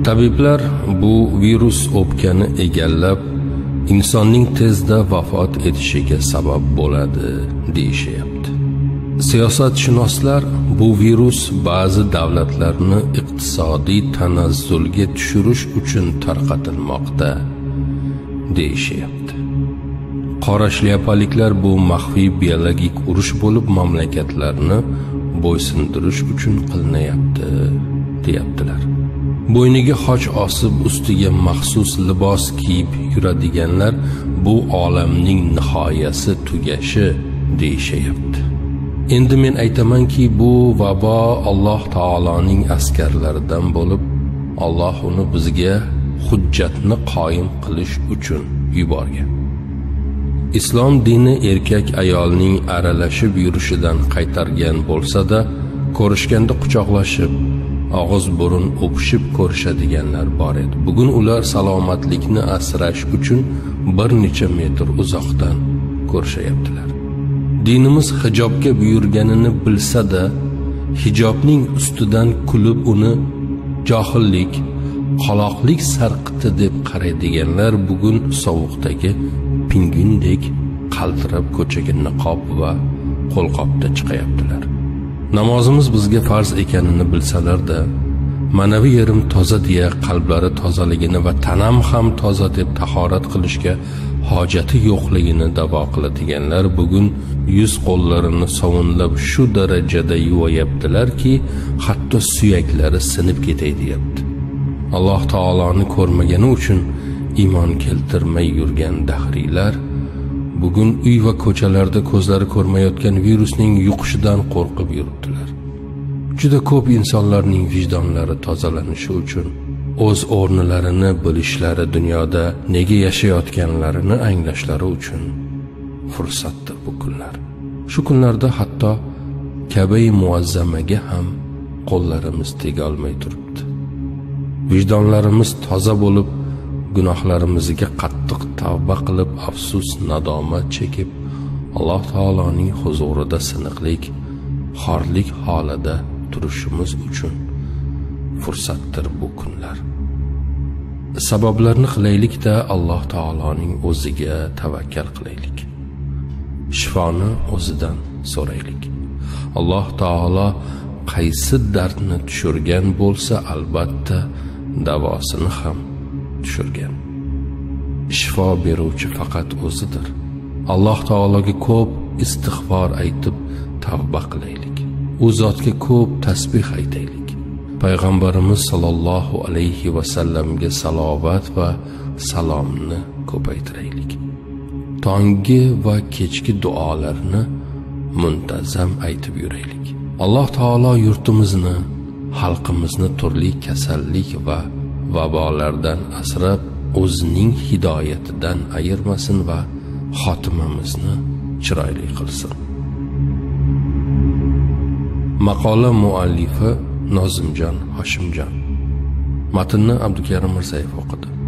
Tabiblar bu virus o'pkani egallab insonning tezda vafot etishiga sabab bo'ladi deyishyapti. Siyosatshunoslar bu virus ba'zi davlatlarni iqtisodiy tanazzulga tushirish uchun tarqatilmoqda deyishyapti. Qora shlyapaliklar bu maxfiy biologik urush bo'lib mamlakatlarni bo'ysundirish uchun qilinayapti deyaptilar. Bo'yniga xoch osib ustiga maxsus libos kiyib yuradiganlar bu olamning nihoyasi tugashi deyishyapti. Endi men aytamanki, bu vabo Alloh taoloning askarlaridan bo'lib, Alloh uni bizga hujjatni qoyim qilish uchun yuborgan. Islom dini erkak ayolning aralashib yurishidan qaytargan bo'lsa-da, ko'rishganda quchoqlashib, og'iz burun o'pishib ko'rishadiganlar bor edi. Bugun ular salomatlikni asrash uchun bir necha metr uzoqdan ko'rishayaptilar. Dinimiz hijobga buyurganini bilsa-da, hijobning ustidan kulib uni johillik, qaloqlik sarqiti deb qaraydiganlar bugun sovuqdagi pingvindek qaltirab ko'chaga niqob va qo'lqopda chiqayaptilar. Namozimiz bizga farz ekanini bilsalar-da, manavi yerim toza deya qalblari tozaligini va tanam ham toza deb tahorat qilishga hojati yo'qligini da'vo qiladiganlar bugun yuz qo'llarini sovunlab shu darajada yuvayaptilarki, hatto suyaklari sinib ketay deyapti. Alloh taoloni ko'rmagani uchun iymon keltirmay yurgan dahriylar bugun uy va ko'chalarda ko'zlari ko'rmayotgan virusning yuqishidan qo'rqib yuribdilar. Juda ko'p insonlarning vijdonlari tozalanishi uchun, o'z o'rnilarini bilishlari, dunyoda nega yashayotganlarini anglashlari uchun fursatdir bu kunlar. Shu kunlarda hatto Kabe-i muazzamaga ham qo'llarimiz tega olmay turibdi. Vijdonlarimiz toza bo'lib, gunohlarimizga qattiq tavba qilib, afsus, nadomat chekib, Alloh taoloning huzurida siniqlik, xorlik holida turishimiz uchun fursatdir bu kunlar. Sabablarni qilaylik-da, Alloh taoloning o'ziga tavakkal qilaylik. Shifoni o'zidan so'raylik. Alloh taolo qaysi dardni tushirgan bo'lsa, albatta davosini ham tushirgan. Shifo beruvchi faqat o'zidir. Alloh taologa ko'p istig'for aytib tavba qilaylik. U zotga ko'p tasbih aytaylik. Payg'ambarimiz sollallohu alayhi va sallamga salovat va salomni ko'paytiraylik. Tonggi va kechki duolarni muntazam aytib yuraylik. Alloh taolo yurtimizni, xalqimizni turli kasallik va vabolardan asrab, o'zining hidoyatidan ayirmasin va xotimamizni chiroyli qilsin. Maqola muallifi Nozimjon Hoshimjon. Matnni Abdukarim Mirzayev o'qidi.